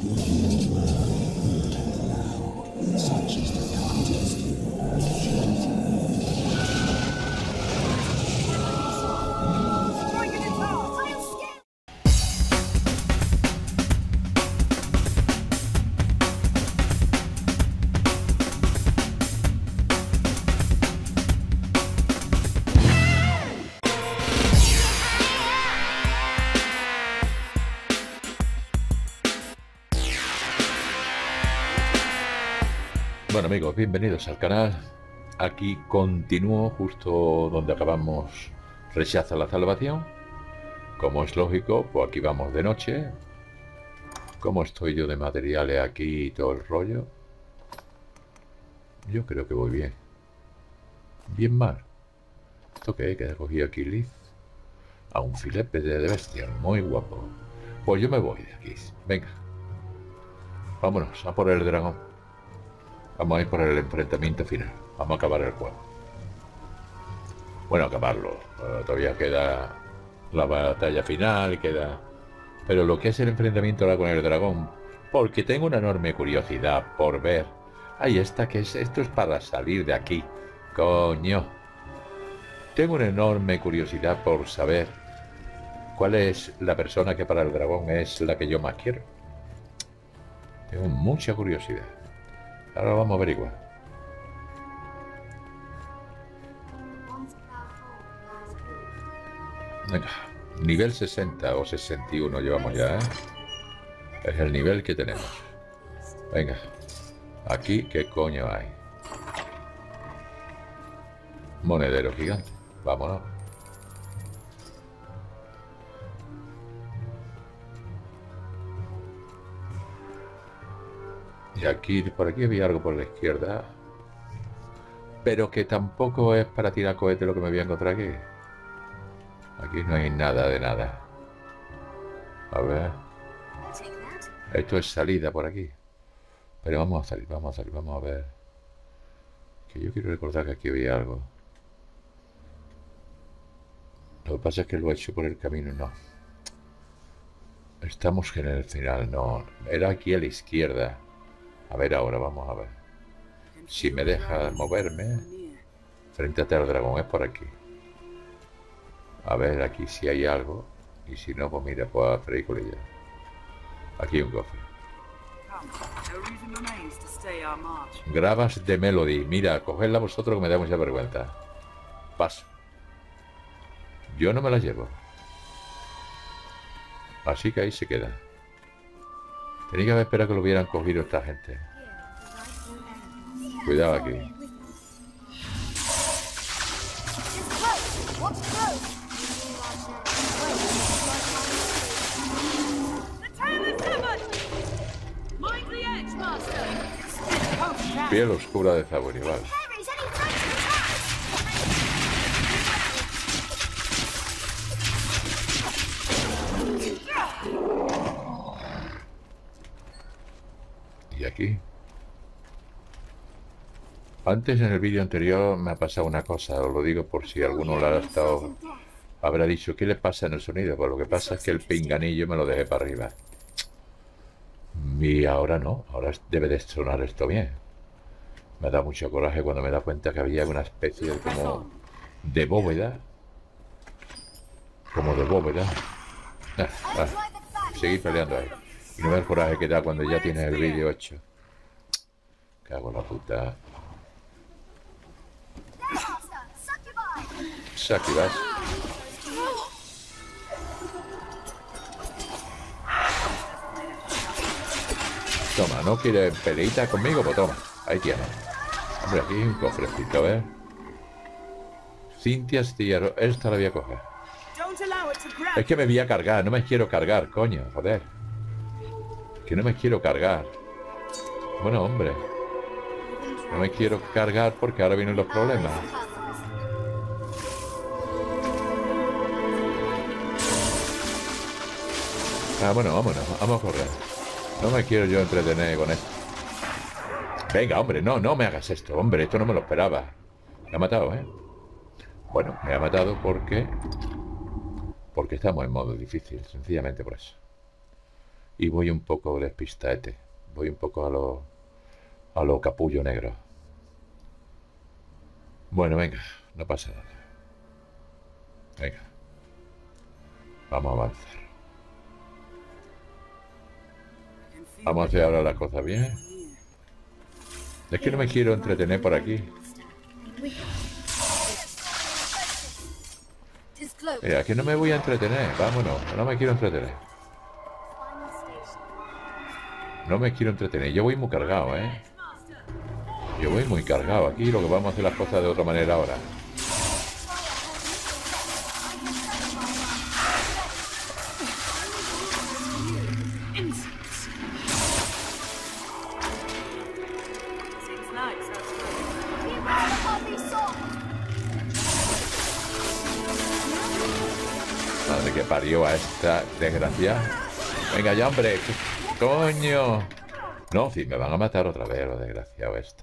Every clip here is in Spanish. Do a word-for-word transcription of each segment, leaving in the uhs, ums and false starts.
Bueno amigos, bienvenidos al canal. Aquí continúo justo donde acabamos Rechaza la salvación. Como es lógico, pues aquí vamos de noche. ¿Cómo estoy yo de materiales aquí y todo el rollo? Yo creo que voy bien. Bien mal. ¿Esto qué es? Que he cogido aquí Liz. A un filete de bestia, muy guapo. Pues yo me voy de aquí. Venga. Vámonos a por el dragón. Vamos a ir por el enfrentamiento final. Vamos a acabar el juego. Bueno, acabarlo. Uh, todavía queda la batalla final, queda... Pero lo que es el enfrentamiento ahora con el dragón, porque tengo una enorme curiosidad por ver... Ahí está, que es... Esto es para salir de aquí. Coño. Tengo una enorme curiosidad por saber cuál es la persona que para el dragón es la que yo más quiero. Tengo mucha curiosidad. Ahora vamos a averiguar. Venga, nivel sesenta o sesenta y uno llevamos ya, ¿eh? Es el nivel que tenemos. Venga, aquí, ¿qué coño hay? Monedero gigante, vámonos. Y aquí, por aquí había algo por la izquierda. Pero que tampoco es para tirar cohete lo que me voy a encontrar aquí. Aquí no hay nada de nada. A ver. Esto es salida por aquí. Pero vamos a salir, vamos a salir, vamos a ver. Que yo quiero recordar que aquí había algo. Lo que pasa es que lo he hecho por el camino, no. Estamos en el final, no. Era aquí a la izquierda. A ver ahora, vamos a ver. Si me deja moverme. Fréntate al dragón, es por aquí. A ver aquí si hay algo. Y si no, pues mira, pues a freír colilla. Aquí hay un cofre. Gravas de Melody. Mira, cogedla vosotros que me da mucha vergüenza. Paso. Yo no me la llevo. Así que ahí se queda. Tenía que haber esperado que lo hubieran cogido esta gente. Cuidado aquí. Piel oscura de Zaburi, vale. Y aquí. Antes en el vídeo anterior me ha pasado una cosa, os lo digo por si alguno lo ha estado, habrá dicho, ¿qué le pasa en el sonido? Pues lo que pasa es que el pinganillo me lo dejé para arriba. Y ahora no, ahora debe de sonar esto bien. Me da mucho coraje cuando me da cuenta que había una especie de como de bóveda. Como de bóveda. Ah, ah, seguir peleando ahí. Y no ve el coraje que da cuando ya tienes el vídeo hecho. Cago en la puta. Sakibas. Toma, ¿no quiere peleita conmigo? Pues toma, ahí tienes. Hombre, aquí hay un cofrecito, a ver. Cintia Stierro, esta la voy a coger. Es que me voy a cargar, no me quiero cargar, coño, joder. Que no me quiero cargar. Bueno, hombre. No me quiero cargar porque ahora vienen los problemas. Ah, bueno, vámonos, vamos a correr. No me quiero yo entretener con esto. Venga, hombre, no, no me hagas esto, hombre, esto no me lo esperaba. Me ha matado, ¿eh? Bueno, me ha matado porque... Porque estamos en modo difícil, sencillamente por eso. Y voy un poco despistadete. Voy un poco a lo... a lo capullo negro. Bueno, venga, no pasa nada. Venga. Vamos a avanzar. Vamos a hacer ahora las cosas bien. Es que no me quiero entretener por aquí. Mira, que no me voy a entretener. Vámonos, no me quiero entretener. No me quiero entretener. Yo voy muy cargado, ¿eh? Yo voy muy cargado. Aquí lo que vamos a hacer las cosas de otra manera ahora. Madre que parió a esta desgracia. Venga ya, hombre. ¡Coño! No, sí, me van a matar otra vez los desgraciados estos.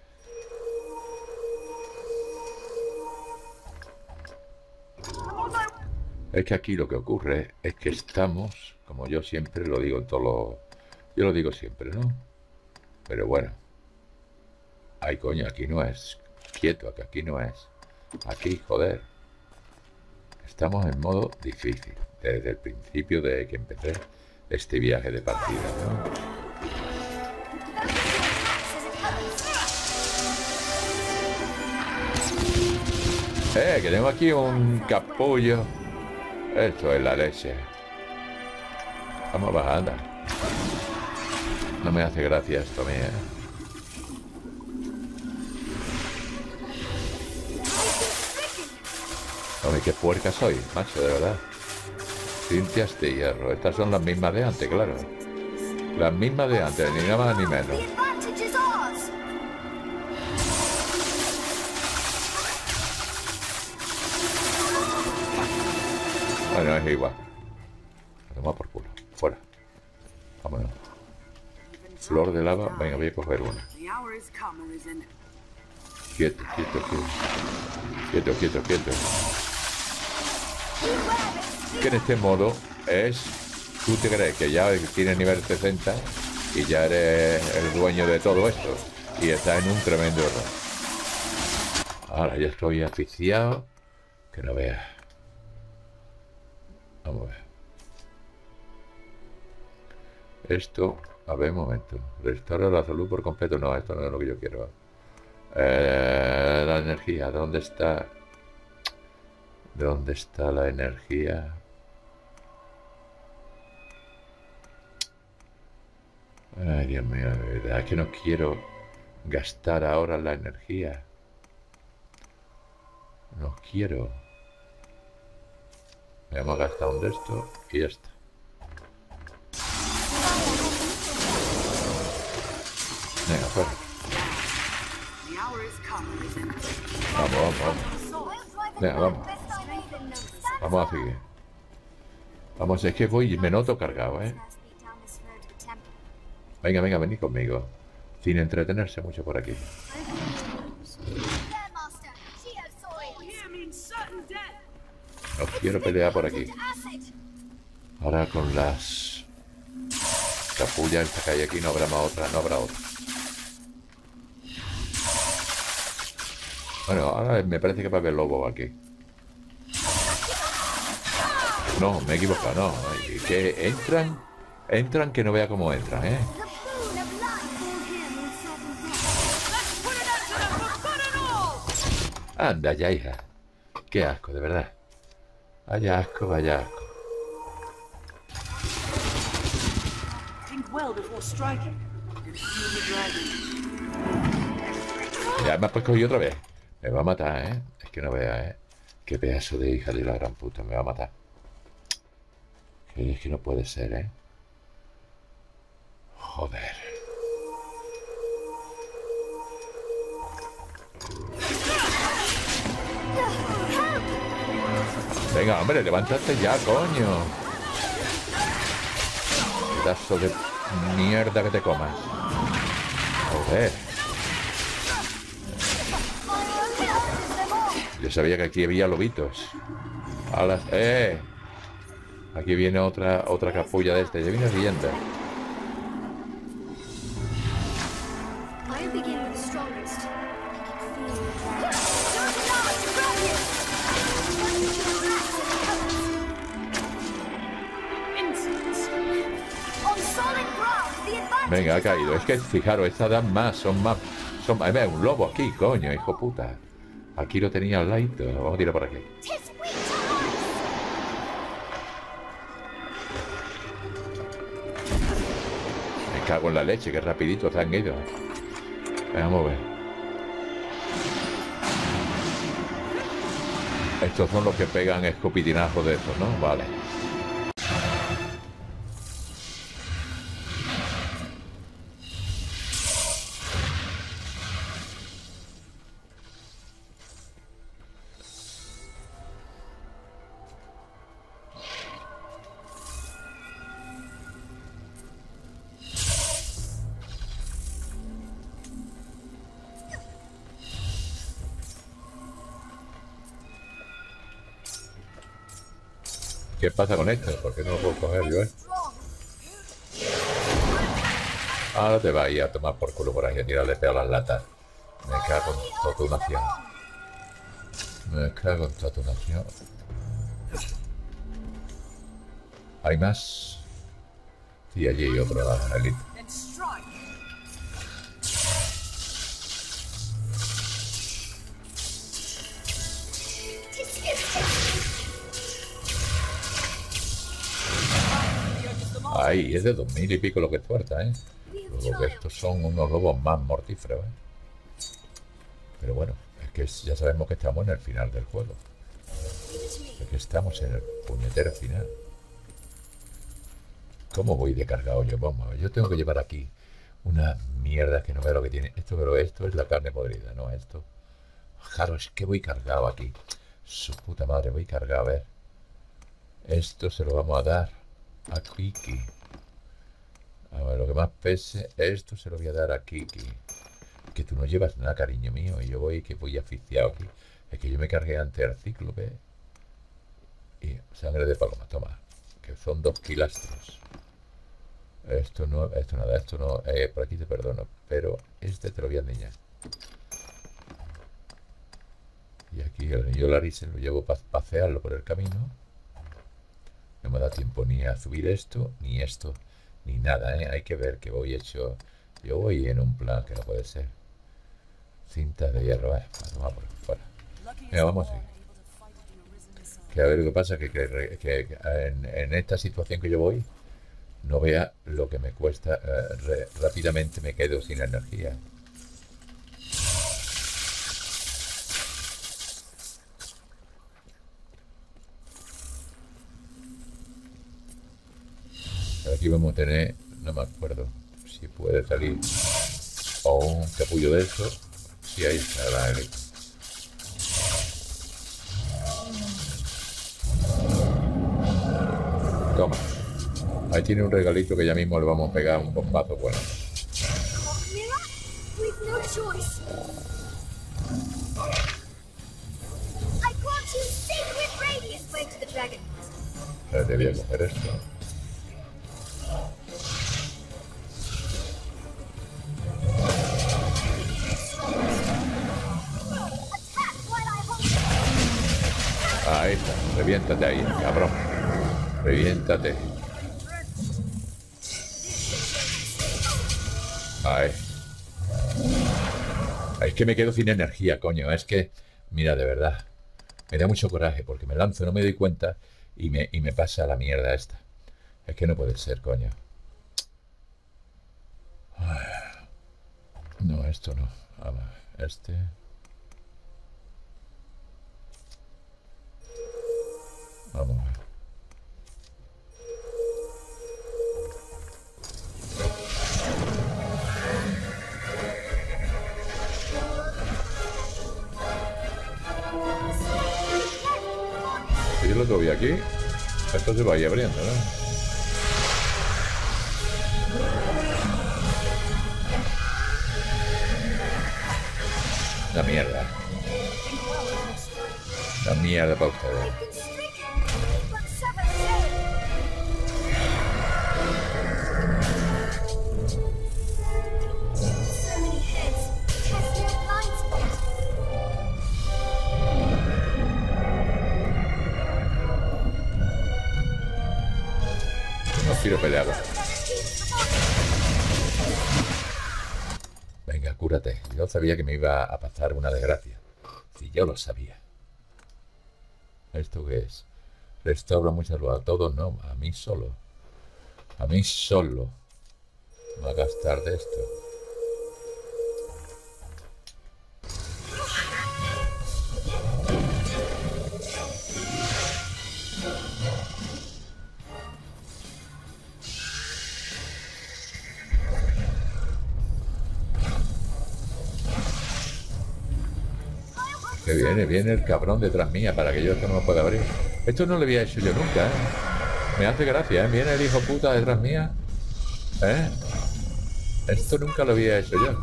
Es que aquí lo que ocurre es que estamos, como yo siempre lo digo en todos los... Yo lo digo siempre, ¿no? Pero bueno. Ay, coño, aquí no es. Quieto, que aquí no es. Aquí, joder. Estamos en modo difícil. Desde el principio de que empecé este viaje de partida, ¿no? Eh, que tengo aquí un capullo. Esto es la leche. Vamos bajando. No me hace gracia esto a mí, ¿eh? Hombre, qué puerca soy, macho, de verdad. Cintias de hierro. Estas son las mismas de antes, claro. Las mismas de antes, ni nada más ni menos. Bueno, es igual. Toma por culo. Fuera. Vámonos. Flor de lava. Venga, voy a coger una. Quieto, quieto, quieto. Quieto, quieto, quieto. Que en este modo es... Tú te crees que ya tienes nivel sesenta y ya eres el dueño de todo esto. Y estás en un tremendo error. Ahora ya estoy asfixiado. Que no veas. Vamos a ver. Esto, a ver, un momento. Restaura la salud por completo. No, esto no es lo que yo quiero. Eh, la energía, ¿dónde está? ¿Dónde está la energía? Ay, Dios mío, de verdad que no quiero gastar ahora la energía. No quiero. Me hemos gastado un de esto y ya está. Venga, fuera. Vamos, vamos, vamos. Venga, vamos. Vamos a seguir. Vamos, es que voy y me noto cargado, ¿eh? Venga, venga, venid conmigo. Sin entretenerse mucho por aquí. No quiero pelear por aquí. Ahora con las capullas esta que hay aquí no habrá más otra, no habrá otra. Bueno, ahora me parece que va a haber lobo aquí. No, me he equivocado, no. Que entran, entran que no vea cómo entran, ¿eh? Anda ya, hija. Qué asco, de verdad. Vaya asco, vaya asco. Ya me has cogido otra vez. Me va a matar, ¿eh? Es que no vea, ¿eh? Qué pedazo de hija de la gran puta. Me va a matar. Que es que no puede ser, ¿eh? Joder. Venga, hombre, levántate ya, coño. Pedazo de mierda que te comas. Joder. Yo sabía que aquí había lobitos. A las... ¡Eh! Aquí viene otra otra capulla de este. Ya viene siguiente. Venga, ha caído. Es que fijaros, estas dan más, son más. Son, hay un lobo aquí, coño, hijo puta. Aquí lo tenía al lado. Vamos a tirar por aquí. Me cago en la leche, que rapidito se han ido. Vamos a ver. Estos son los que pegan escopitinazos de estos, ¿no? Vale. ¿Qué pasa con esto? ¿Por qué no lo puedo coger yo, eh? Ahora te vas a ir a tomar por culo por ahí, a tirarle peo a las latas. Me cago en toda tu nación. Me cago en toda tu nación. ¿Hay más? Sí, allí hay otro angelito. Ahí, es de dos mil y pico lo que tuerta, ¿eh? Luego que estos son unos lobos más mortíferos, ¿eh? Pero bueno, es que ya sabemos que estamos en el final del juego. Es que estamos en el puñetero final. ¿Cómo voy de cargado yo? Vamos a ver, yo tengo que llevar aquí una mierda que no veo lo que tiene. Esto, pero esto es la carne podrida, no esto. Claro, es que voy cargado aquí. Su puta madre, voy cargado, a ver. Esto se lo vamos a dar a Kiki. A ver, lo que más pese, esto se lo voy a dar a Kiki. Que tú no llevas nada, cariño mío, y yo voy que voy aficiado aquí. Es que yo me cargué ante el cíclope. Y sangre de paloma, toma. Que son dos kilastros. Esto no, esto nada, esto no, eh, por aquí te perdono. Pero este te lo voy a enseñar. Y aquí el anillo Larry lo llevo para pasearlo por el camino. No me da tiempo ni a subir esto, ni esto, ni nada, ¿eh? Hay que ver que voy hecho... Yo voy en un plan que no puede ser. Cintas de hierro, eh. Vamos por fuera. Venga, vamos a ir. Que a ver lo que pasa, que, que, que, que en, en esta situación que yo voy, no vea lo que me cuesta. Eh, re, rápidamente me quedo sin energía. Aquí vamos a tener, no me acuerdo si puede salir o un capullo de eso. Sí, ahí está la élite. Toma. Ahí tiene un regalito que ya mismo le vamos a pegar un bombazo bueno. Pero te voy a coger esto. Ahí está, reviéntate ahí, cabrón. Reviéntate. Ahí. Es que me quedo sin energía, coño. Es que, mira, de verdad, me da mucho coraje porque me lanzo, no me doy cuenta y me, y me pasa la mierda esta. Es que no puede ser, coño. No, esto no. A ver, este... Vamos a ver. Si yo lo tengo aquí, esto se va a ir abriendo, ¿no? La mierda. La mierda para ustedes. quiero pelear. Venga, cúrate. Yo sabía que me iba a pasar una desgracia. Sí, yo lo sabía. ¿Esto qué es? Restaura mucha luz. A todos no, a mí solo. A mí solo. Me voy a gastar de esto. Que viene, viene el cabrón detrás mía para que yo esto no lo pueda abrir. Esto no lo había hecho yo nunca, ¿eh? Me hace gracia, ¿eh? Viene el hijo puta detrás mía. ¿Eh? Esto nunca lo había hecho yo.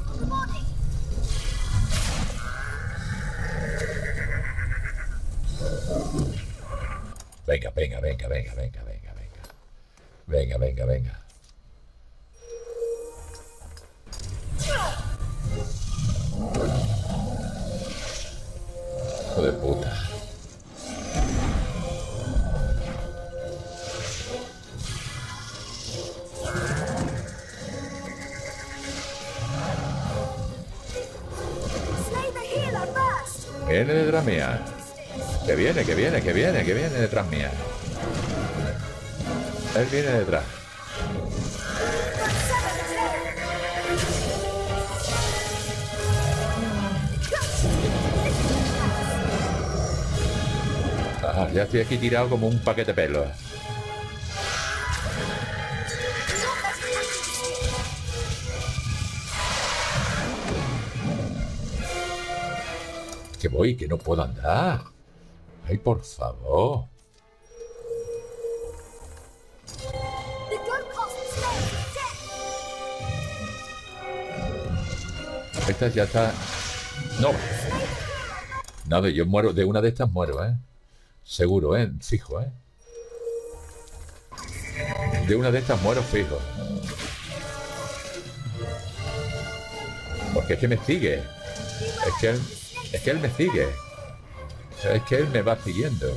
Venga, venga, venga, venga, venga, venga, venga. Venga, venga, venga. Hijo de puta. Viene detrás mía. Que viene, que viene, que viene, que viene detrás mía. Él viene detrás. Ah, ya estoy aquí tirado como un paquete de pelos. Que voy, que no puedo andar. Ay, por favor. Esta ya está... No. Nada, yo muero. De una de estas muero, ¿eh? Seguro, ¿eh? Fijo, ¿eh? De una de estas muero fijo. Porque es que me sigue. Es que él, es que él me sigue. Es que él me va siguiendo.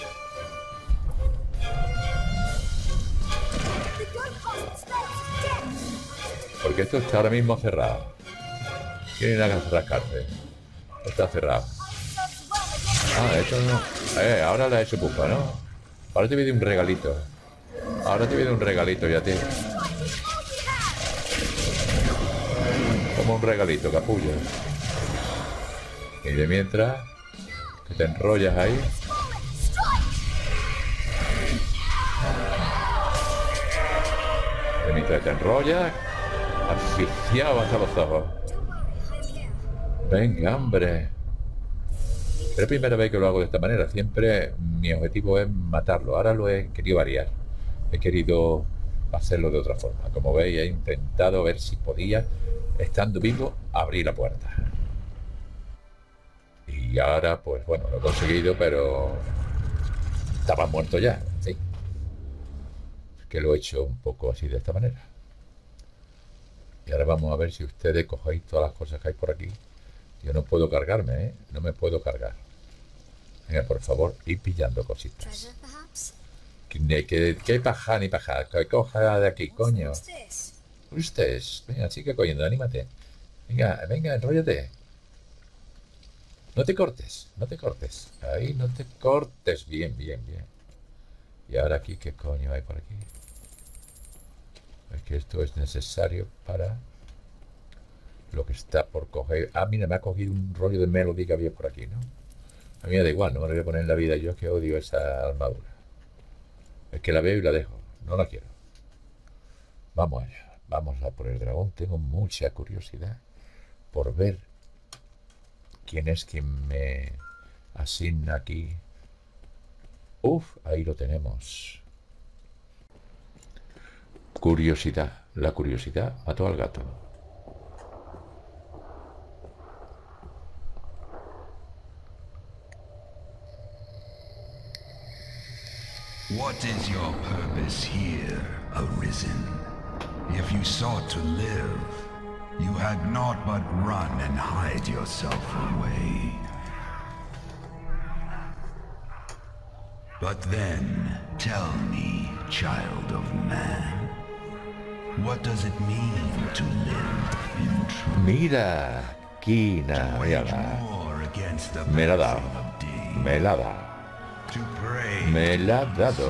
Porque esto está ahora mismo cerrado. Quieren a rascarse. Está cerrado. Ah, esto no... Eh, ahora le ha hecho pupa, ¿no? Ahora te pide un regalito. Ahora te pide un regalito ya, tío. Como un regalito, capullo. Y de mientras... Que te enrollas ahí. De mientras te enrollas... Asfixiado hasta los ojos. Venga, hombre. Es la primera vez que lo hago de esta manera. Siempre mi objetivo es matarlo. Ahora lo he querido variar. He querido hacerlo de otra forma. Como veis, he intentado ver si podía, estando vivo, abrir la puerta. Y ahora, pues bueno, lo he conseguido, pero estaba muerto ya. Sí. Que lo he hecho un poco así de esta manera. Y ahora vamos a ver si ustedes cogéis todas las cosas que hay por aquí. Yo no puedo cargarme, ¿eh? No me puedo cargar. Venga, por favor, ir pillando cositas. ¿Qué, qué, qué paja ni paja? ¿Qué coja de aquí, coño? Ustedes. Venga, sigue cogiendo, anímate. Venga, venga, enróllate. No te cortes, no te cortes. Ahí, no te cortes. Bien, bien, bien. Y ahora aquí, ¿qué coño hay por aquí? Es que esto es necesario para... lo que está por coger. Ah, mira, me ha cogido un rollo de melody que había por aquí, ¿no? A mí me da igual, no me lo voy a poner en la vida. Yo es que odio esa armadura. Es que la veo y la dejo. No la quiero. Vamos allá. Vamos a por el dragón. Tengo mucha curiosidad por ver quién es quien me asigna aquí. Uf, ahí lo tenemos. Curiosidad. La curiosidad mató al gato. What is your purpose here, Arisen? If you sought to live, you had naught but run and hide yourself away. But then, tell me, child of man, What does it mean to live in truth? Mira, Kina, mírala. Me la ha dado. Me la ha dado. Me la ha dado.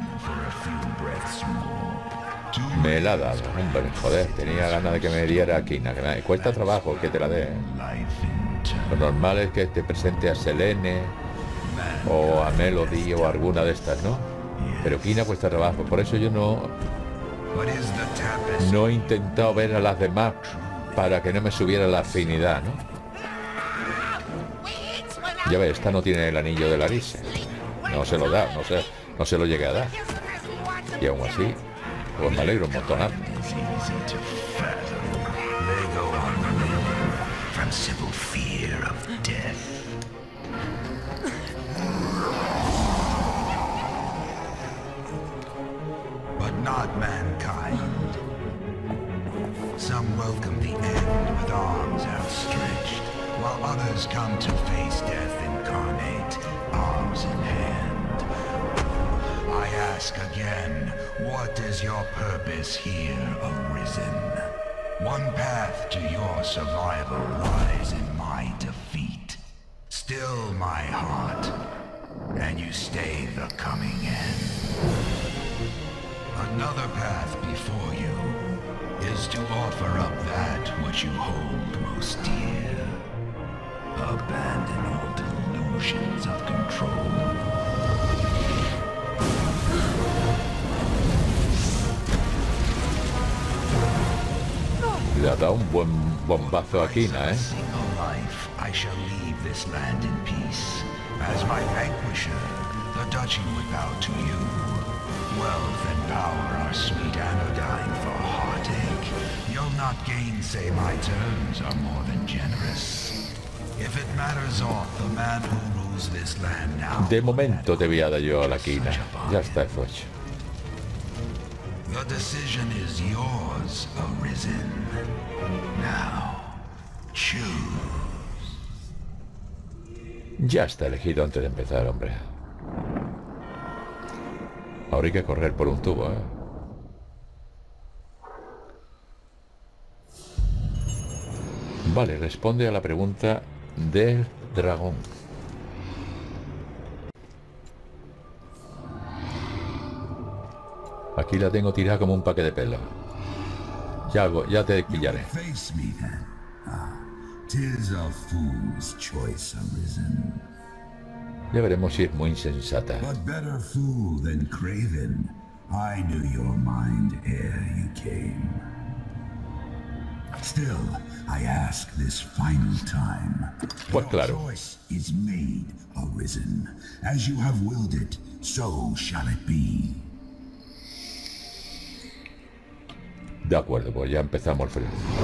Me la ha dado. Hombre, joder, tenía ganas de que me diera Kina. Que me cuesta trabajo que te la dé. Lo normal es que te presente a Selene o a Melody o alguna de estas, ¿no? Pero Kina cuesta trabajo. Por eso yo no... No he intentado ver a las demás para que no me subiera la afinidad, ¿no? Ya ves, esta no tiene el anillo de Larissa. No se lo da, no se, no se lo llegué a dar. Y aún así, pues me alegro un montón. But not mankind. Some welcome the end with arms outstretched, while others come to face death incarnate, arms in hand. I ask again, what is your purpose here, Arisen? One path to your survival lies in my defeat. Still my heart, and you stay the coming end. Another path before you is to offer up that which you hold most dear. Abandon all delusions of control. Le ha dado un buen bombazo a Kina, ¿eh? I shall leave this land in peace. As my vanquisher, the duchy would bow to you. Wealth and power are sweet anodyne for heartache. You'll not gainsay my terms are more than generous. If it matters aught, the man who rules this land now... De momento te voy a dar yo a la Kina. Ya está eso hecho. The decision is yours, Arisen. Now, choose. Ya está elegido antes de empezar, hombre. Ahora hay que correr por un tubo, ¿eh? Vale, responde a la pregunta del dragón. Aquí la tengo tirada como un paquete de pelo. Ya, hago, ya te pillaré. Ya veremos si es muy insensata. But better fool than craven. I knew your mind ere you came. Still, I ask this final time. Pues claro. Your choice is made, Arisen. As you have willed it, so shall it be. De acuerdo, pues ya empezamos el frío.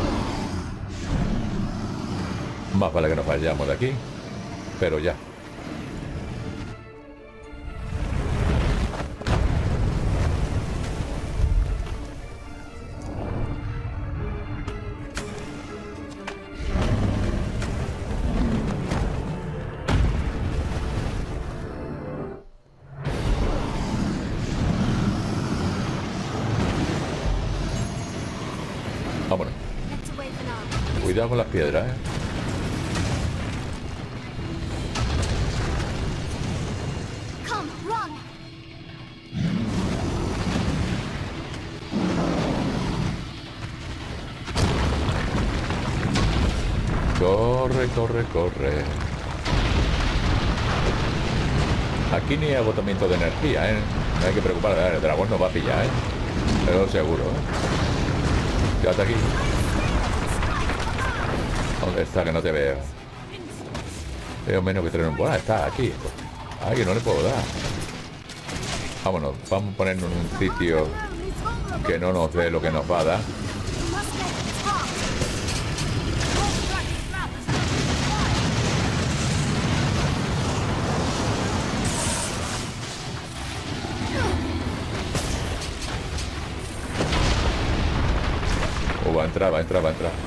Más vale que nos vayamos de aquí, pero ya. Vámonos. Cuidado con las piedras, ¿eh? Corre, corre, corre. Aquí ni agotamiento de energía, ¿eh? No hay que preocupar, el dragón nos va a pillar, ¿eh? Pero seguro, ¿eh? Quédate aquí. ¿Dónde está? Que no te veo. Veo menos que tener un... Bueno, está aquí. Ay, que no le puedo dar. Vámonos, vamos a ponernos en un sitio que no nos dé lo que nos va a dar. Oh, va a entrar, va a entrar, va a entrar.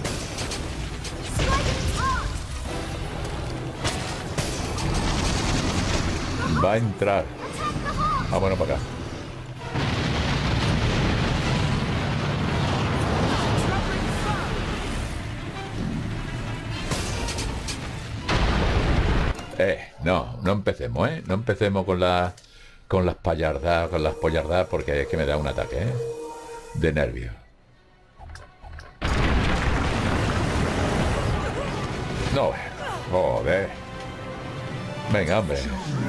Va a entrar. Vámonos para acá. No, no empecemos, ¿eh? No empecemos con las con las payardas, con las pollardas, porque es que me da un ataque, ¿eh? De nervios. No, joder. Venga, hombre.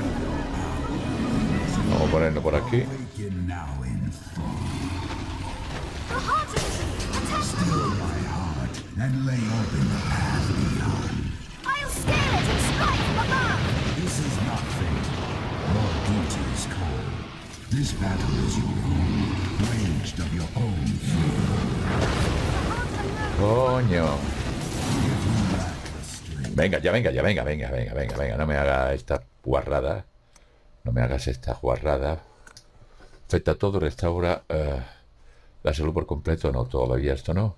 Vamos a ponerlo por aquí. Coño. Venga, ya venga, ya venga, venga, venga, venga, venga. No me hagas esta guarrada. No me hagas esta guarrada. Afecta todo, restaura uh, la salud por completo. No, todavía esto no.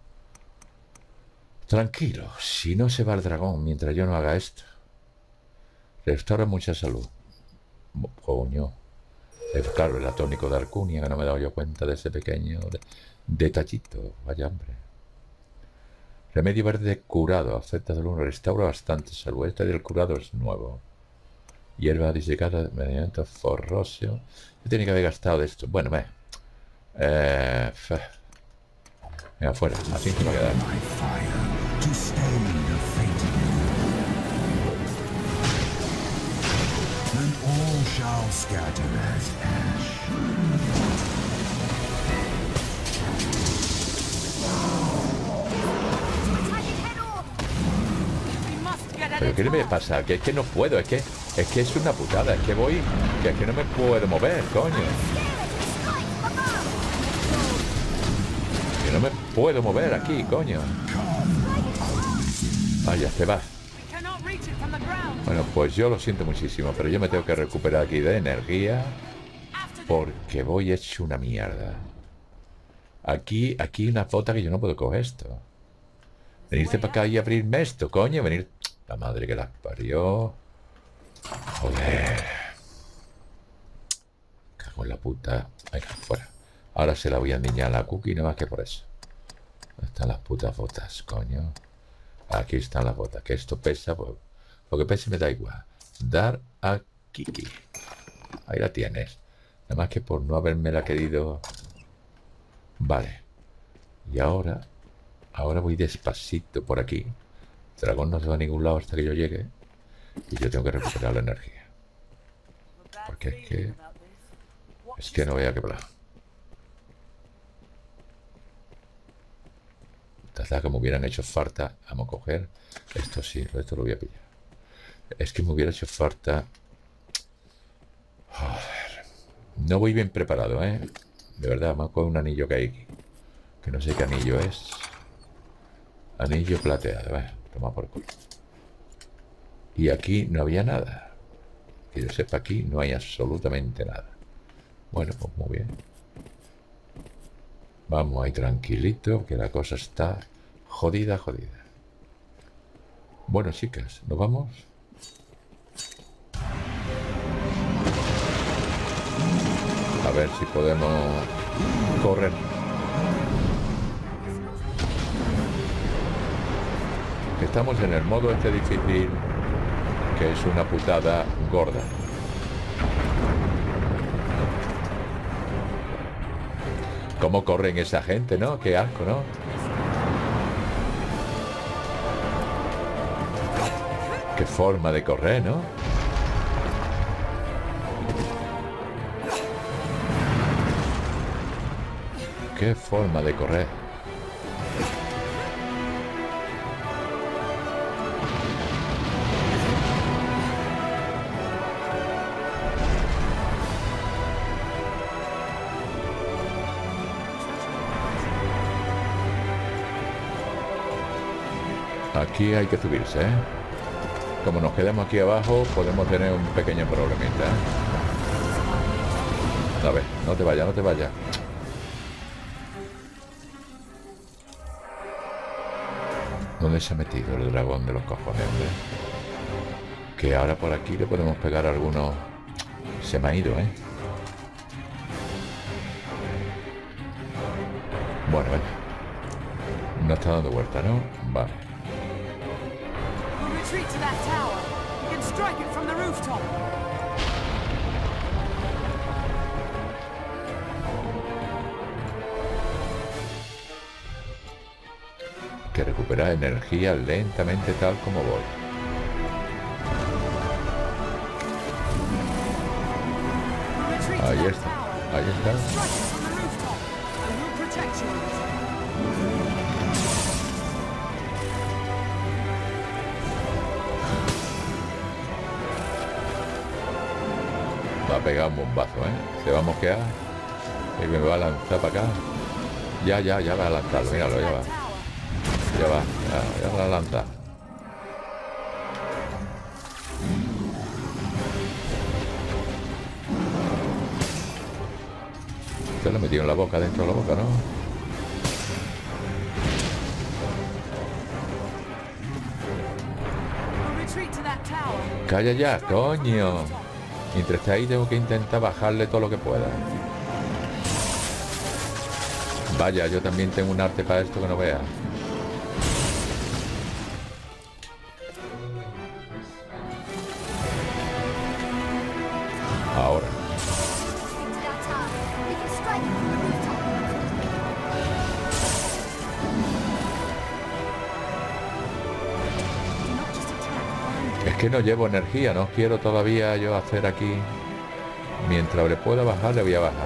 Tranquilo, si no se va el dragón mientras yo no haga esto. Restaura mucha salud. Coño. Es claro, el atónico de Arcunia, que no me he dado yo cuenta de ese pequeño de, detallito. Vaya hambre. Remedio verde curado. Afecta del uno. Restaura bastante salud. Este del curado es nuevo. Hierba disecada mediante forróseo. Yo tenía que haber gastado de esto. Bueno, me. Eh, venga, fuera. Así que me va a quedar. Pero ¿qué me pasa? Que es que no puedo, es que es que es una putada, es que voy, que es que no me puedo mover, coño. Que no me puedo mover aquí, coño. Vaya, te va. Bueno, pues yo lo siento muchísimo, pero yo me tengo que recuperar aquí de energía porque voy hecho una mierda. Aquí, aquí una pota que yo no puedo coger esto. Venirte para acá y abrirme esto, coño, venir... La madre que las parió. Joder. Cago en la puta. Venga, fuera. Ahora se la voy a endiñar a la cookie, no más que por eso. ¿Dónde están las putas botas, coño? Aquí están las botas. Que esto pesa, pues... Lo que pese me da igual. Dar a Kiki. Ahí la tienes. Nada más que por no haberme la querido... Vale. Y ahora... Ahora voy despacito por aquí. El dragón no se va a ningún lado hasta que yo llegue. Y yo tengo que recuperar la energía. Porque es que... Es que no voy a quebrar. Tata que me hubieran hecho falta. Vamos a coger. Esto sí, esto lo voy a pillar. Es que me hubiera hecho falta... Joder. No voy bien preparado, ¿eh? De verdad, me con un anillo que hay aquí. Que no sé qué anillo es. Anillo plateado, ¿eh? Toma por culo. Y aquí no había nada. Que yo sepa, aquí no hay absolutamente nada. Bueno, pues muy bien. Vamos ahí tranquilito, que la cosa está jodida, jodida. Bueno, chicas, ¿nos vamos? A ver si podemos correr. Estamos en el modo este difícil, que es una putada gorda. ¿Cómo corren esa gente, no? Qué asco, ¿no? Qué forma de correr, ¿no? Qué forma de correr. Aquí hay que subirse, ¿eh? Como nos quedemos aquí abajo, podemos tener un pequeño problemita, ¿eh? A ver, no te vayas, no te vayas. ¿Dónde se ha metido el dragón de los cojones, hombre? Que ahora por aquí le podemos pegar a algunos... Se me ha ido, ¿eh? Bueno, venga. No está dando vuelta, ¿no? Vale. You can strike it from the rooftop. Que recuperar energía lentamente tal como voy. Ahí está, ahí está. Va a pegar un bombazo, ¿eh? Se va a mosquear y me va a lanzar para acá. Ya, ya, ya va a lanzarlo, míralo, ya va. Ya va, ya, ya va a lanzar. Se lo he metido en la boca, dentro de la boca, ¿no? Calla ya, coño. Mientras esté ahí tengo que intentar bajarle todo lo que pueda. Vaya, yo también tengo un arte para esto que no veas. Ahora. Es que no llevo energía, no quiero todavía yo hacer aquí. Mientras le pueda bajar, le voy a bajar.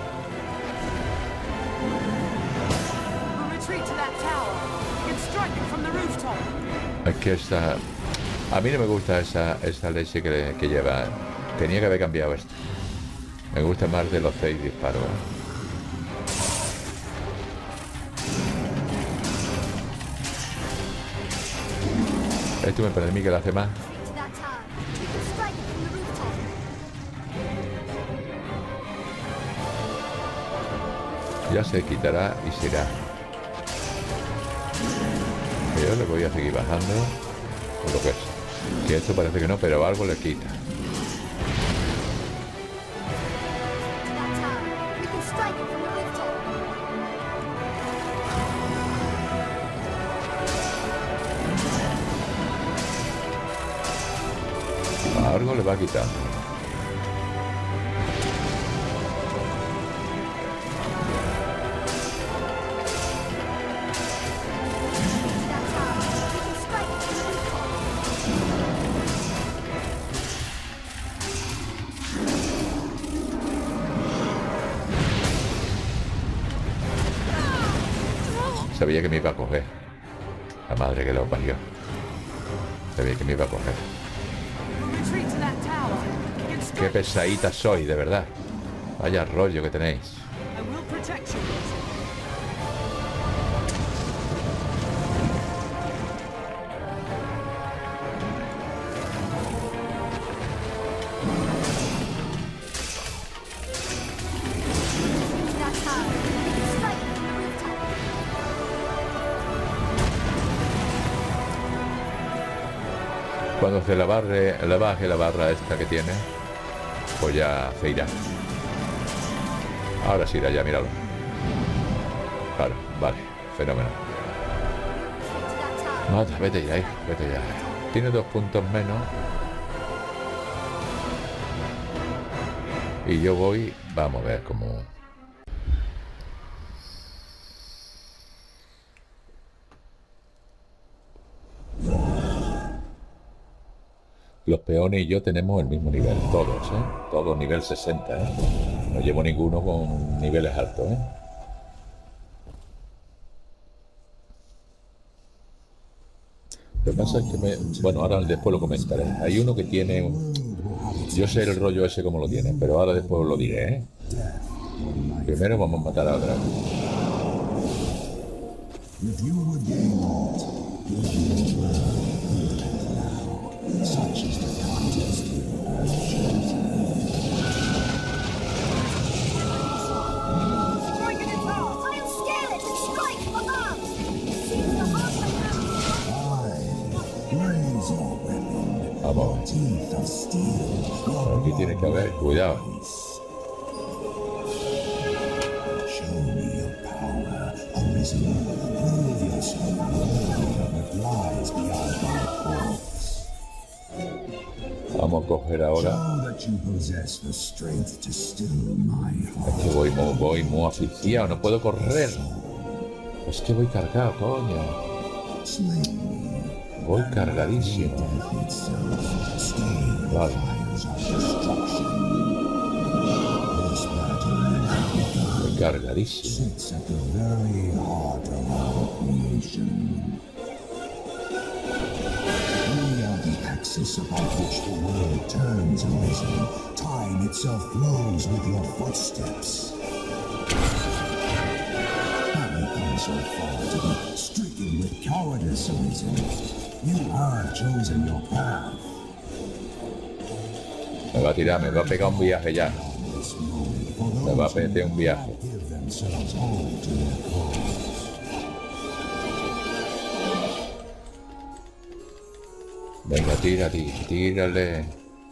Es que esa... A mí no me gusta esa, esa leche que, que lleva. Tenía que haber cambiado esto. Me gusta más de los seis disparos. Esto me parece a mí que lo hace más. Ya se quitará y se irá. Yo le voy a seguir bajando por lo que es. Que esto parece que no, pero algo le quita. Algo le va a quitar. Sabía que me iba a coger. La madre que lo parió. Sabía que me iba a coger. Qué pesadita soy, de verdad. Vaya rollo que tenéis. Cuando se la barre, la baje la barra esta que tiene, pues ya se irá. Ahora sí irá ya, míralo. Claro, vale, fenómeno. Mata, vete ya, hijo, vete ya. Tiene dos puntos menos. Y yo voy, vamos a ver cómo... Los peones y yo tenemos el mismo nivel, todos, ¿eh? Todos nivel sesenta, ¿eh? No llevo ninguno con niveles altos, ¿eh? Lo que pasa es que me... Bueno, ahora después lo comentaré. Hay uno que tiene... Un... Yo sé el rollo ese como lo tiene, pero ahora después lo diré, ¿eh? Primero vamos a matar a otra. Such is the contest Vamos. Aquí tiene que haber cuidado. Show me your power, Arisen. Prove yourself worthy of what lies beyond my ports. coger ahora. Es que voy, voy, voy muy asfixiado, no puedo correr. Es que voy cargado, coño. Voy cargadísimo. Vale. Voy cargadísimo. About which the world turns, Arisen. Time itself flows with your footsteps. Having come so far to be stricken with cowardice, Arisen, you have chosen your path. Me va a tirar, me va a pegar un viaje ya. Me va a meter un viaje. Venga, tira, tira, tírale.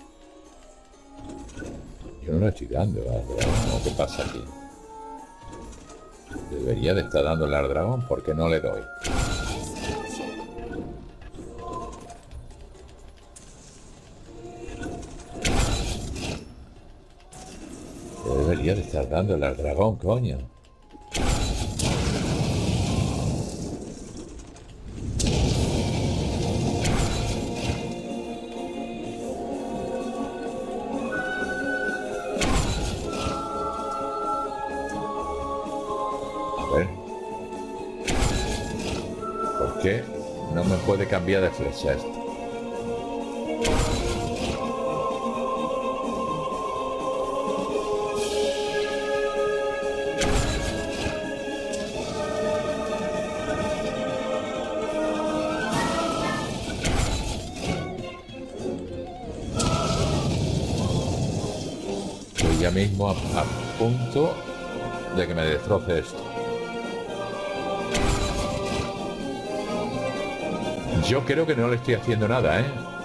Yo no le estoy dando al dragón. ¿Qué pasa aquí? Debería de estar dándole al dragón. ¿Por qué no le doy? Yo debería de estar dándole al dragón, coño. ¿Por qué no me puede cambiar de flecha esto? Estoy ya mismo a, a punto de que me destroce esto. Yo creo que no le estoy haciendo nada, ¿eh?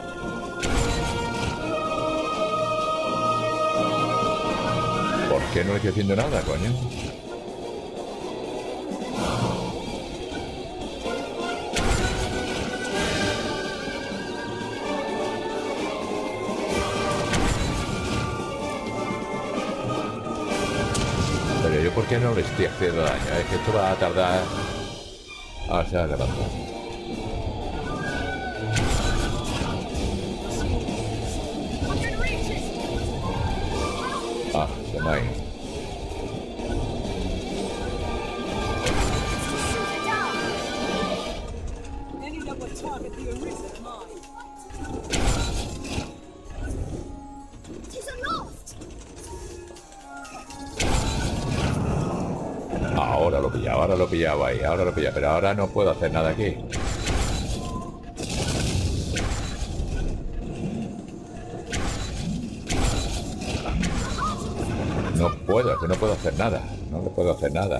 ¿Por qué no le estoy haciendo nada, coño? Pero yo, ¿por qué no le estoy haciendo daño? Es que esto va a tardar... Ah, se ha levantado. Ah, se me ha ido. Ahora lo pillaba, ahora lo pillaba ahí, ahora lo pillaba, pero ahora no puedo hacer nada aquí. No puedo, que no puedo hacer nada. No le puedo hacer nada.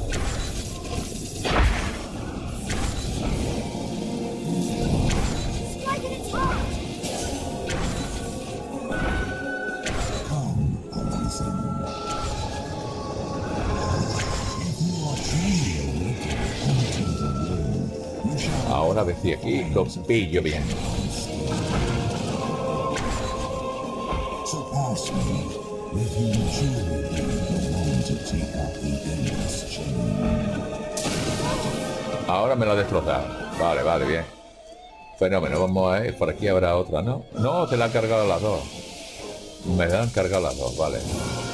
Ahora ve si aquí lo pillo bien. Ahora me lo ha destrozado. Vale, vale, bien. Fenómeno, vamos a ver. Por aquí habrá otra, ¿no? No, se la han cargado las dos. Me la han cargado las dos, vale.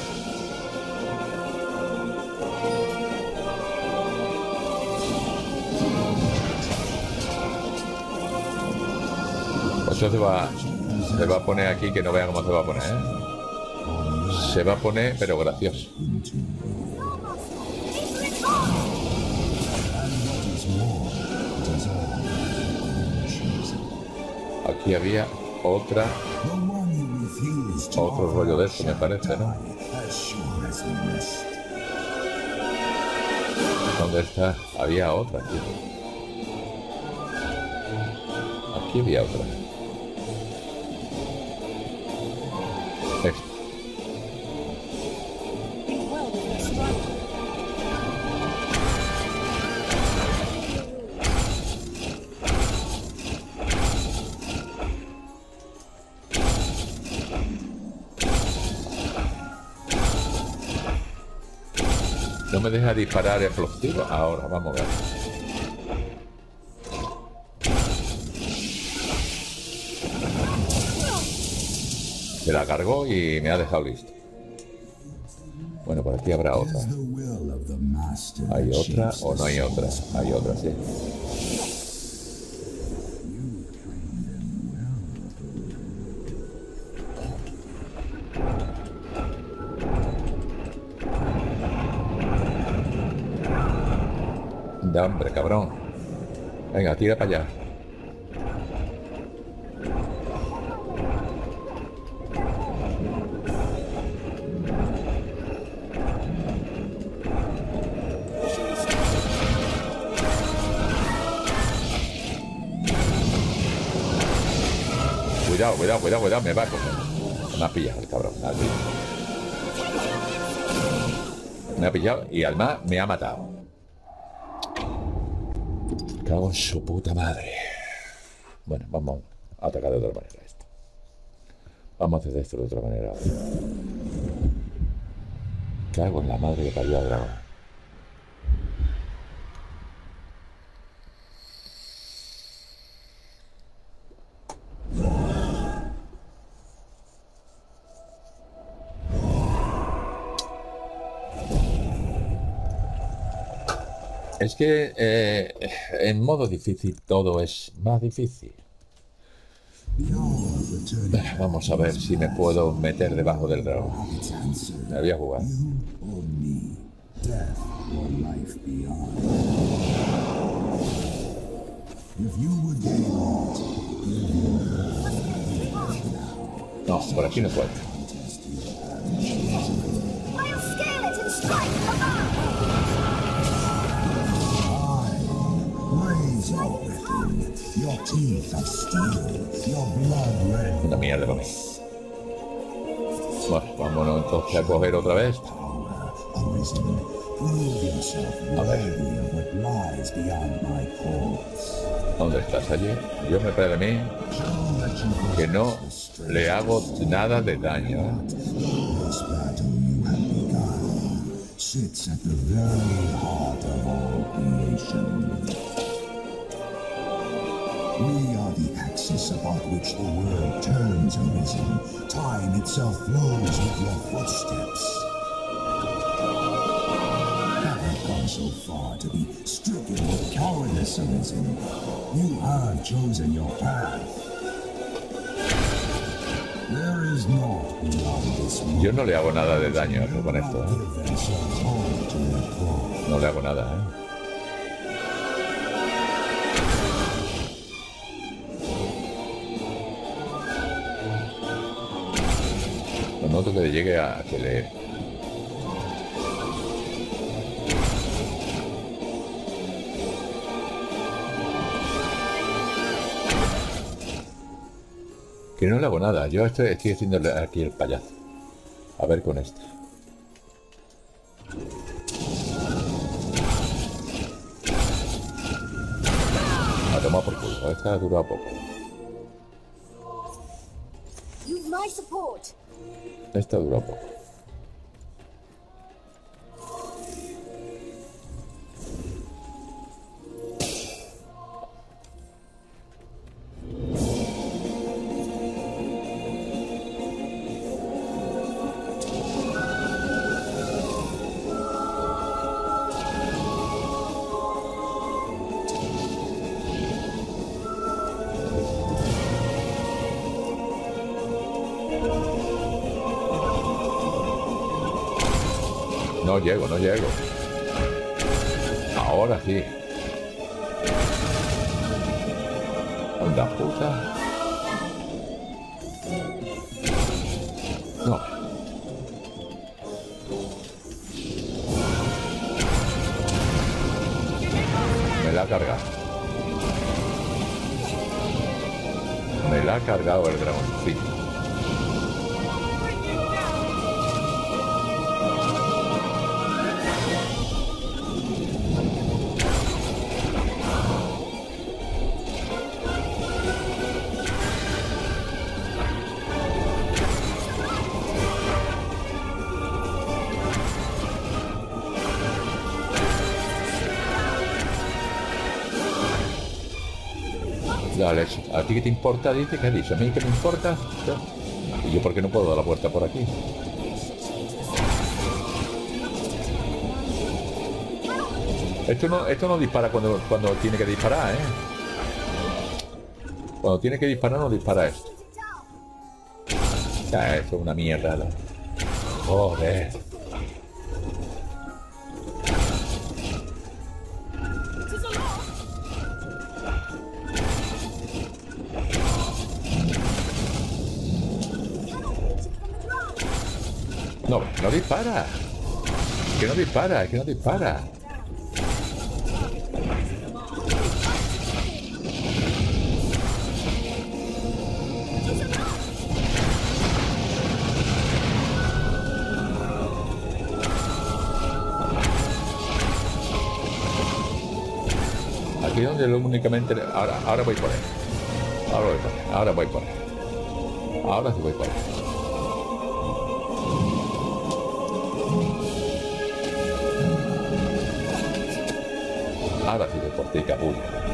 Pues eso se va, se va a poner aquí, que no vean cómo se va a poner, ¿eh? Se va a poner, pero gracioso. Aquí había otra, otro rollo de esto, me parece, ¿no? ¿Dónde está? Había otra aquí. Aquí había otra. Esta. No me deja disparar explosivo. Ahora, vamos a ver. Se la cargó y me ha dejado listo. Bueno, por aquí habrá otra. ¿Hay otra o no hay otra? Hay otra, sí. Da hombre, cabrón. Venga, tira para allá. Cuidado, cuidado, cuidado, cuidado, me va a coger. Me ha pillado el cabrón. Me ha pillado y además me ha matado. Cago en su puta madre. Bueno, vamos a atacar de otra manera esto. Vamos a hacer esto de otra manera. Cago en la madre que parió al dragón. Es que eh, en modo difícil todo es más difícil. Vamos a ver si me puedo meter debajo del dragón. Me voy a jugar. No, por aquí no puedo. Una mierda con eso. Bueno, vámonos entonces a coger otra vez. A ver. ¿Dónde estás allí? Yo me pego de mí que no le hago nada de daño. ¿eh? We are the axis about which the world turns, Arisen. Time itself flows with your footsteps. Haven't gone so far to be stricken with cowardice, Arisen. You have chosen your path. There is naught beyond this world. Yo no le hago nada de daño con esto, ¿eh? No le hago nada, ¿eh? Noto que le llegue a que le... Que no le hago nada. Yo estoy, estoy haciéndole aquí el payaso. A ver con esta. A tomar por culo. Esta ha durado poco. Esta dura poco. No llego, no llego. Ahora sí. Anda puta. No. Me la ha cargado. Me la ha cargado el dragoncito. La leche. ¿A ti qué te importa? Dice que ha dicho. ¿A mí qué me importa? ¿Y yo por qué no puedo dar la vuelta por aquí? Esto no, esto no dispara cuando, cuando tiene que disparar, ¿eh? Cuando tiene que disparar no dispara esto. Ya, esto es una mierda, ¿no? Joder. No, no dispara. Que no dispara, que no dispara. Aquí donde lo únicamente... Ahora, ahora voy por él. Ahora voy por él. Ahora voy por él. Ahora sí voy por él. Ahora sí voy por ti, capullo.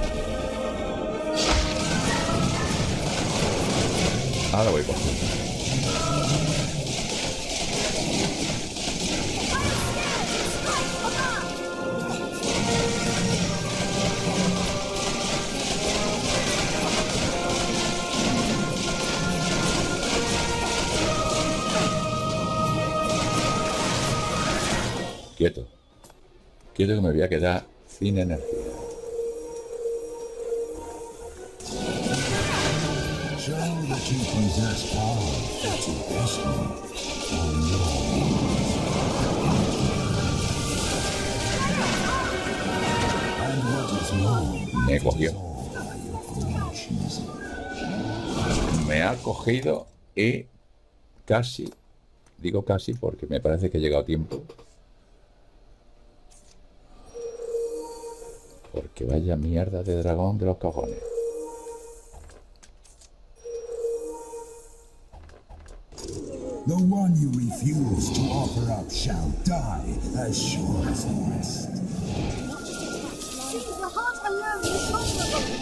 Ahora voy por ti. Quieto. Quieto que me voy a quedar sin energía. Show that you possess power to destiny on your and what is known. Me cogió. Me ha cogido y casi, digo casi porque me parece que he llegado a tiempo. Porque vaya mierda de dragón de los cojones. The one you refuse to offer up shall die as sure as the rest. The heart alone is vulnerable.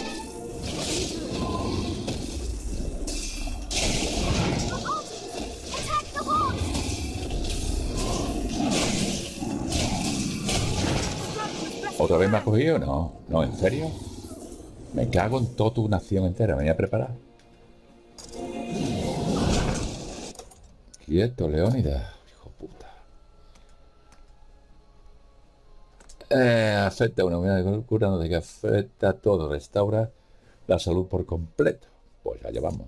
The heart! Attack the heart! ¿Otra vez me ha cogido? No, no, ¿en serio? Me cago en toda tu nación entera, me voy a preparar. Quieto, Leónidas, hijo puta. Eh, afecta una unidad de cura, no de que afecta todo, restaura la salud por completo. Pues allá vamos.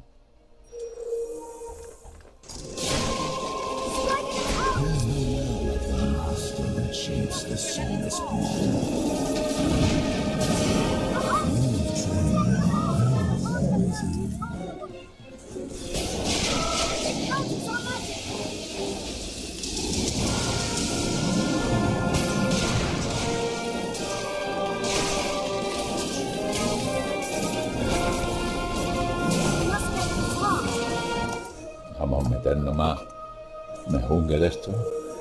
Vamos a meternos más mejungue de esto.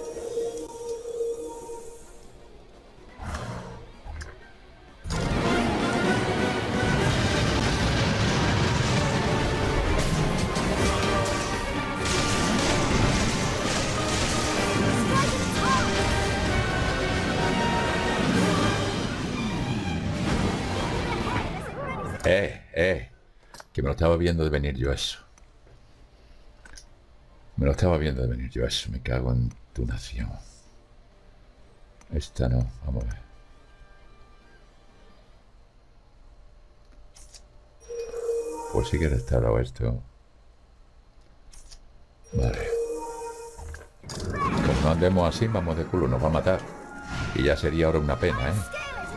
Eh, eh, que me lo estaba viendo de venir yo eso. Me lo estaba viendo de venir yo eso. Me cago en tu nación. Esta no, vamos a ver. Pues sí que restaurado esto. Vale. Pues no andemos así, vamos de culo, nos va a matar. Y ya sería ahora una pena, ¿eh?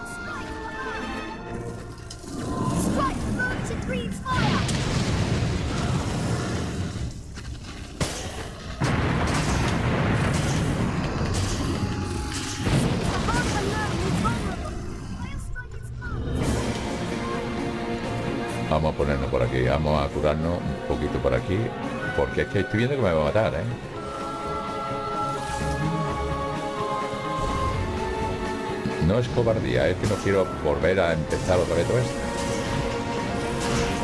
Vamos a ponernos por aquí, vamos a curarnos un poquito por aquí, porque es que estoy viendo que me va a matar, ¿eh? No es cobardía, es que no quiero volver a empezar otra vez todo esto.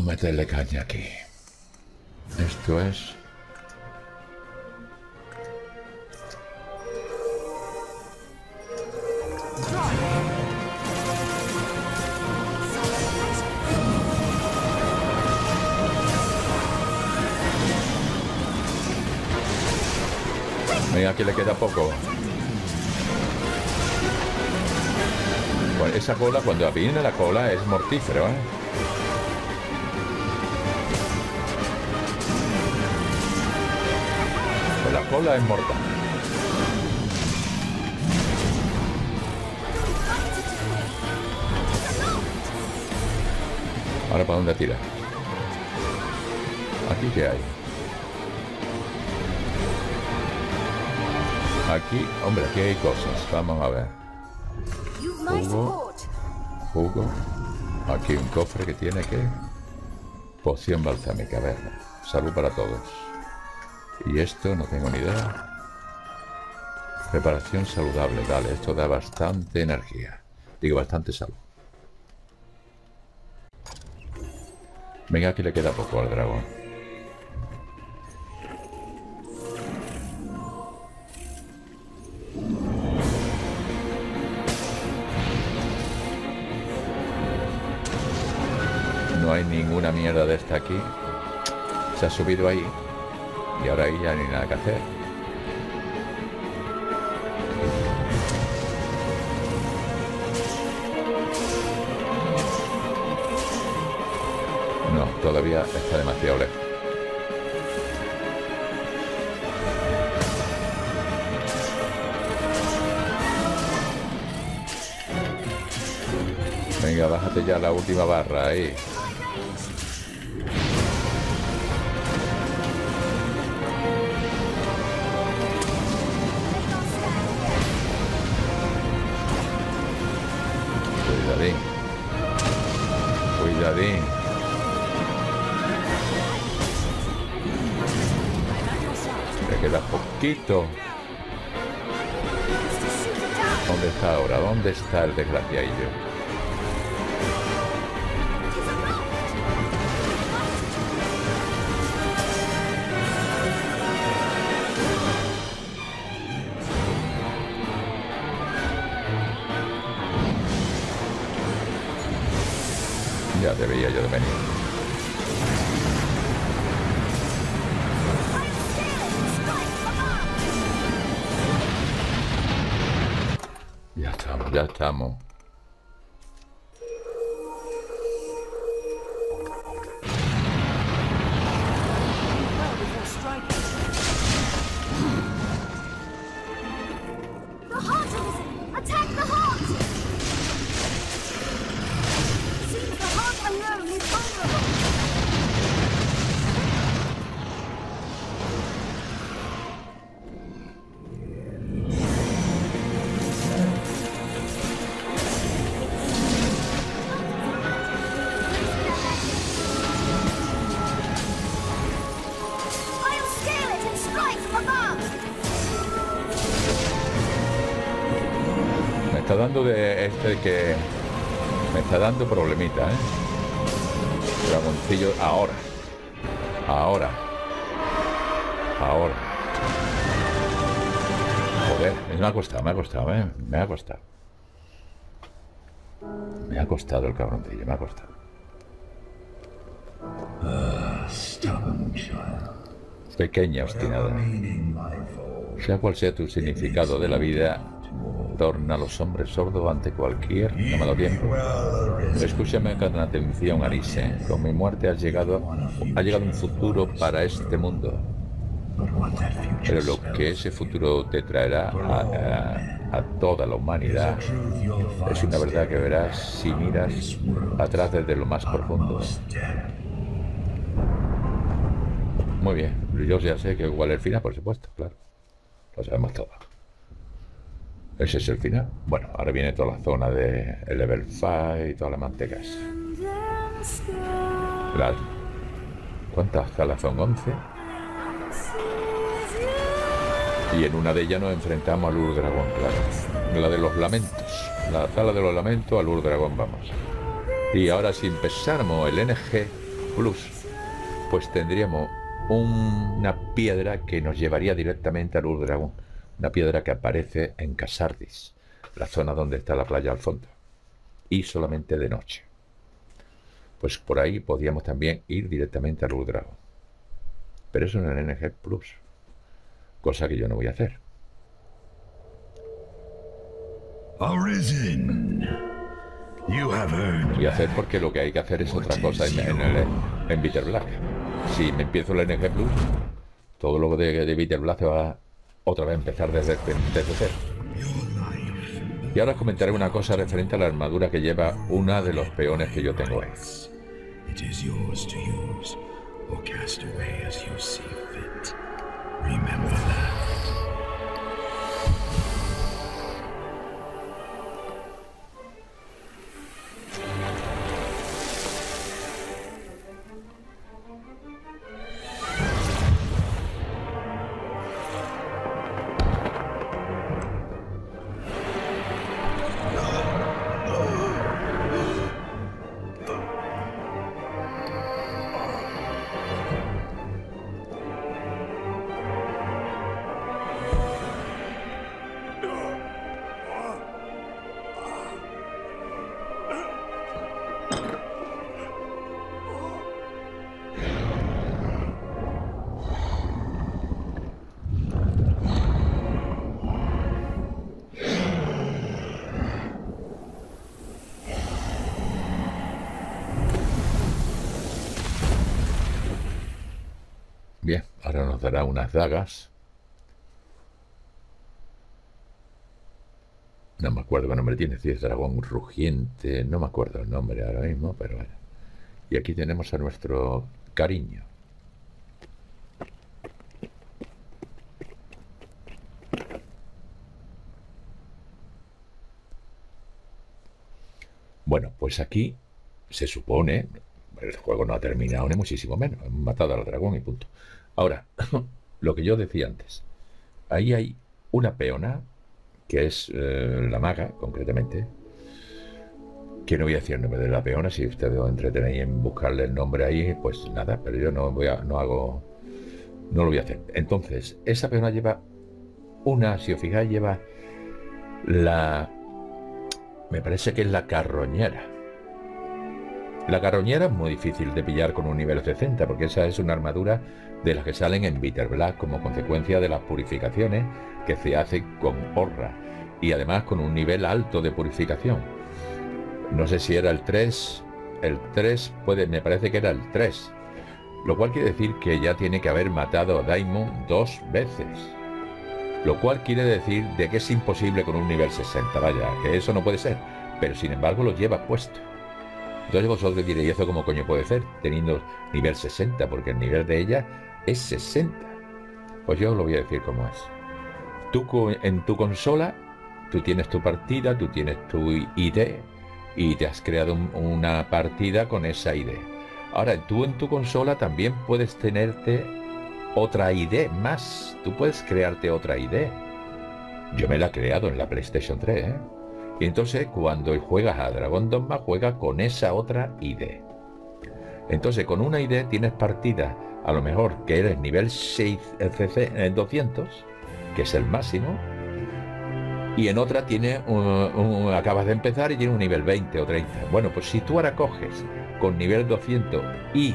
meterle caña aquí. Esto es... Venga, aquí le queda poco. Bueno, esa cola, cuando viene la cola, es mortífero, ¿eh? Pues la cola es mortal. Ahora, ¿para dónde tira? ¿Aquí qué hay? Aquí, hombre, aquí hay cosas. Vamos a ver. Jugo. Jugo. Aquí un cofre que tiene que... Poción balsámica. A ver. Salud para todos. Y esto, no tengo ni idea. Preparación saludable. Dale, esto da bastante energía. Digo, bastante salud. Venga, aquí le queda poco al dragón. No hay ninguna mierda de esta aquí. Se ha subido ahí. Y ahora ahí ya no hay nada que hacer. No, todavía está demasiado lejos. Venga, bájate ya la última barra ahí. Cuidadín. Cuidadín. Me queda poquito. ¿Dónde está ahora? ¿Dónde está el desgraciadillo? Ya debía yo de venir. Ya estamos, ya estamos. The heart of it! Attack the heart! Seems the heart alone is vulnerable. I'll scale it and strike from above! Me está dando de este que... Me está dando problemita, ¿eh? Dragoncillo, ahora. Ahora. Ahora. Joder, me ha costado, me ha costado, ¿eh? Me ha costado. Me ha costado el cabroncillo, me ha costado. Stubborn child. Pequeña obstinada. Meaning my foe. Sea cual sea tu significado de la vida, torna a los hombres sordos ante cualquier llamado tiempo. Escúchame con atención, Arise. Con mi muerte has llegado, ha llegado un futuro para este mundo. But what that future Pero lo que ese futuro te traerá a, a, a toda la humanidad truth you'll find es una verdad que verás si miras atrás desde lo más profundo. Muy bien, yo ya sé que igual el final, por supuesto, claro. Lo sabemos todo. Ese es el final. Bueno, ahora viene toda la zona de el level cinco y todas las mantecas. Las... ¿Cuántas salas son? once. Y en una de ellas nos enfrentamos al Urdragón, claro. La de los lamentos. La sala de los lamentos al Urdragón, vamos. Y ahora si empezamos el N G, Plus, pues tendríamos un, una piedra que nos llevaría directamente al Urdragon. Una piedra que aparece en Casardis, la zona donde está la playa al fondo, y solamente de noche. Pues por ahí podríamos también ir directamente al Urdragon. Pero eso en el N G Plus, cosa que yo no voy a hacer. Arisen. You have earned. Voy a hacer porque lo que hay que hacer es otra cosa en, en, el, en Bitter Black. Si me empiezo el N G Plus, todo lo de, de Bitter Black va a otra vez a empezar desde, desde cero. Y ahora os comentaré una cosa referente a la armadura que lleva una de los peones que yo tengo ahí. It is yours to use or cast away as you see fit. Remember that. Bien, ahora nos dará unas dagas. No me acuerdo qué nombre tiene, si es dragón rugiente, no me acuerdo el nombre ahora mismo, pero bueno. Y aquí tenemos a nuestro cariño. Bueno, pues aquí se supone, el juego no ha terminado ni muchísimo menos, hemos matado al dragón y punto. Ahora, lo que yo decía antes, ahí hay una peona, que es eh, la maga, concretamente, que no voy a decir el nombre de la peona. Si ustedes os entretenéis en buscarle el nombre ahí, pues nada, pero yo no voy a, no hago, no lo voy a hacer. Entonces, esa peona lleva una, si os fijáis, lleva la, me parece que es la carroñera. La carroñera es muy difícil de pillar con un nivel sesenta, porque esa es una armadura de las que salen en Bitter Black como consecuencia de las purificaciones que se hacen con Horra, y además con un nivel alto de purificación. No sé si era el tres, el tres, puede, me parece que era el tres, lo cual quiere decir que ya tiene que haber matado a Daimon dos veces, lo cual quiere decir de que es imposible con un nivel sesenta, vaya, que eso no puede ser, pero sin embargo lo lleva puesto. Entonces vosotros diréis, ¿y eso cómo coño puede ser teniendo nivel sesenta? Porque el nivel de ella es sesenta. Pues yo os lo voy a decir cómo es. Tú en tu consola, tú tienes tu partida, tú tienes tu I D y te has creado un, una partida con esa I D. Ahora, tú en tu consola también puedes tenerte otra I D más. Tú puedes crearte otra I D. Yo me la he creado en la PlayStation tres, ¿eh? Y entonces cuando juegas a Dragon Dogma, juega con esa otra I D. Entonces con una I D tienes partida, a lo mejor que eres nivel seis C C doscientos, que es el máximo, y en otra tiene un, un, acabas de empezar y tiene un nivel veinte o treinta. Bueno, pues si tú ahora coges con nivel doscientos y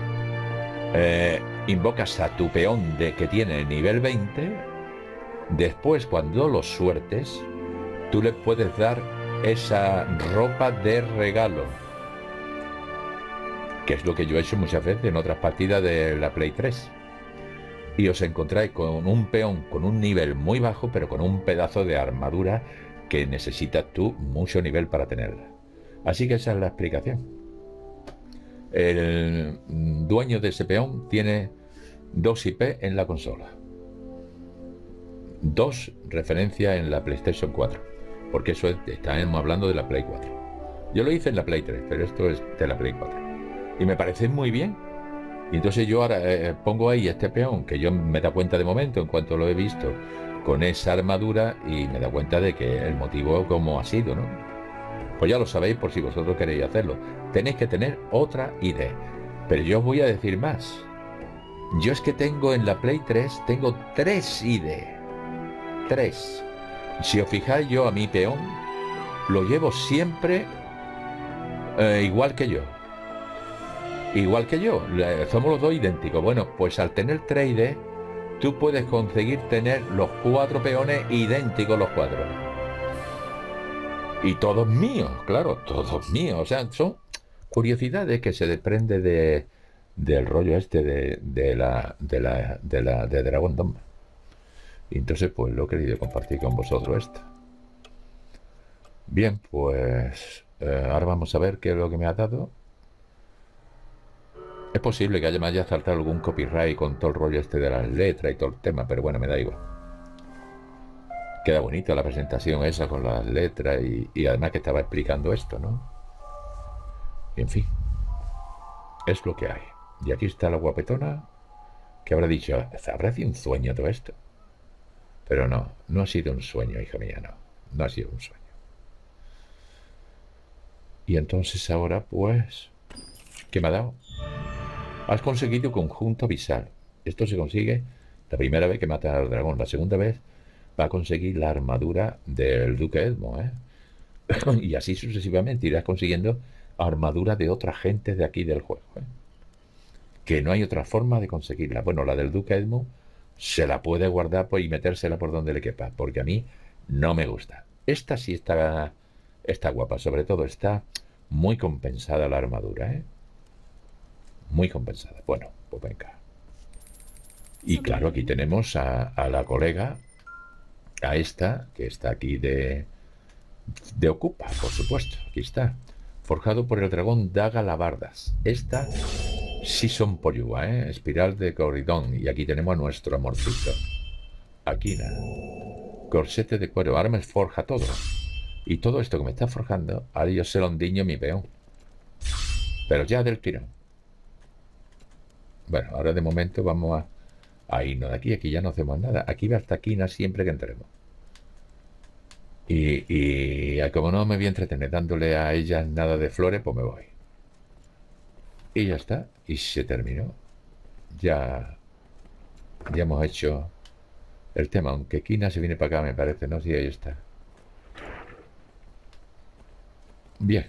eh, invocas a tu peón de que tiene nivel veinte, después cuando lo suertes, tú le puedes dar esa ropa de regalo, que es lo que yo he hecho muchas veces en otras partidas de la Play tres. Y os encontráis con un peón con un nivel muy bajo, pero con un pedazo de armadura que necesitas tú mucho nivel para tenerla. Así que esa es la explicación. El dueño de ese peón tiene dos I P en la consola, dos referencias en la PlayStation cuatro, porque eso es, estamos hablando de la Play cuatro. Yo lo hice en la Play tres, pero esto es de la Play cuatro. Y me parece muy bien. Y entonces yo ahora eh, pongo ahí este peón, que yo me da cuenta de momento, en cuanto lo he visto, con esa armadura, y me da cuenta de que el motivo como ha sido, ¿no? Pues ya lo sabéis por si vosotros queréis hacerlo. Tenéis que tener otra I D. Pero yo os voy a decir más. Yo es que tengo en la Play tres, tengo tres I D. Tres. Si os fijáis, yo a mi peón lo llevo siempre eh, igual que yo. Igual que yo. Le, somos los dos idénticos. Bueno, pues al tener tres I D, tú puedes conseguir tener los cuatro peones idénticos los cuatro. Y todos míos, claro, todos míos. O sea, son curiosidades que se desprende de, del rollo este de, de la de la de la de Dragon Dogma. Y entonces pues lo he querido compartir con vosotros esto. Bien, pues eh, ahora vamos a ver qué es lo que me ha dado. Es posible que haya, me haya saltado algún copyright con todo el rollo este de las letras y todo el tema, pero bueno, me da igual. Queda bonita la presentación esa con las letras y, y además que estaba explicando esto, ¿no? Y en fin, es lo que hay. Y aquí está la guapetona que habrá dicho, ¿habrá sido un sueño todo esto? Pero no, no ha sido un sueño, hija mía, no. No ha sido un sueño. Y entonces ahora, pues, ¿qué me ha dado? Has conseguido conjunto visal. Esto se consigue la primera vez que matas al dragón. La segunda vez va a conseguir la armadura del Duque Edmond, ¿eh? Y así sucesivamente irás consiguiendo armadura de otra gente de aquí del juego, ¿eh? Que no hay otra forma de conseguirla. Bueno, la del Duque Edmond se la puede guardar pues, y metérsela por donde le quepa, porque a mí no me gusta. Esta sí está, está guapa, sobre todo está muy compensada la armadura, ¿eh? Muy compensada. Bueno, pues venga. Y claro, aquí tenemos a, a la colega, a esta, que está aquí de, de Ocupa, por supuesto. Aquí está. Forjado por el dragón Daga Labardas. Esta sí son Poyúa, ¿eh? Espiral de Corridón. Y aquí tenemos a nuestro amorcito. Aquina. Corsete de cuero. Ahora me forja todo. Y todo esto que me está forjando, ahora yo se lo ondiño mi peón. Pero ya del tirón. Bueno, ahora de momento vamos a... Ahí no, de aquí, aquí ya no hacemos nada. Aquí va hasta Aquina siempre que entremos. Y, y como no me voy a entretener dándole a ella nada de flores, pues me voy. Y ya está. Y se terminó. Ya, ya hemos hecho el tema. Aunque Aquina se viene para acá, me parece, ¿no? Sí, ahí está. Bien.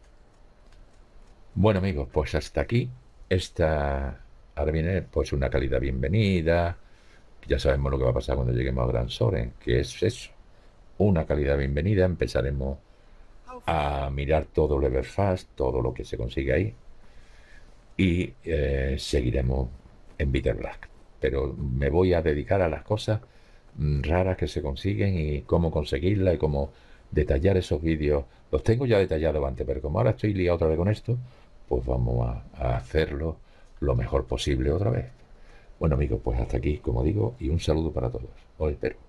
Bueno, amigos, pues hasta aquí. Esta... Ahora viene pues una calidad bienvenida. Ya sabemos lo que va a pasar cuando lleguemos a Gran Soren, que es eso. Una calidad bienvenida. Empezaremos a mirar todo el Everfast, todo lo que se consigue ahí. Y eh, seguiremos en Bitter Black. Pero me voy a dedicar a las cosas raras que se consiguen y cómo conseguirlas y cómo detallar esos vídeos. Los tengo ya detallados antes, pero como ahora estoy liado otra vez con esto, pues vamos a, a hacerlo lo mejor posible otra vez. Bueno amigos, pues hasta aquí, como digo, y un saludo para todos. Os espero.